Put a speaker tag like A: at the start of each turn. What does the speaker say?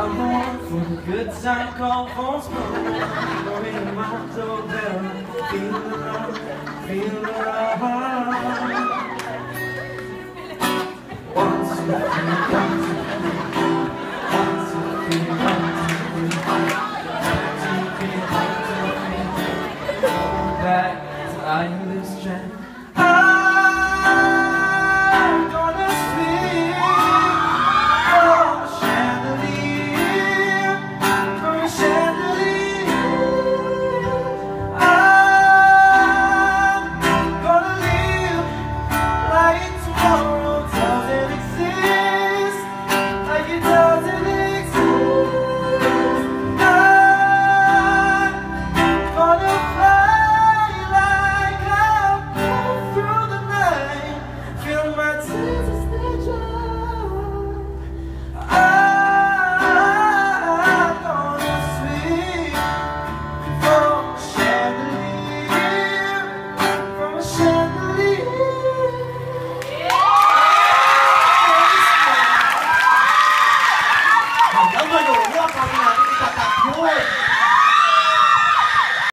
A: I'm the one for the good time call for smoke. Ring my doorbell, feel the love, feel the love. 1, 2, 3, 4.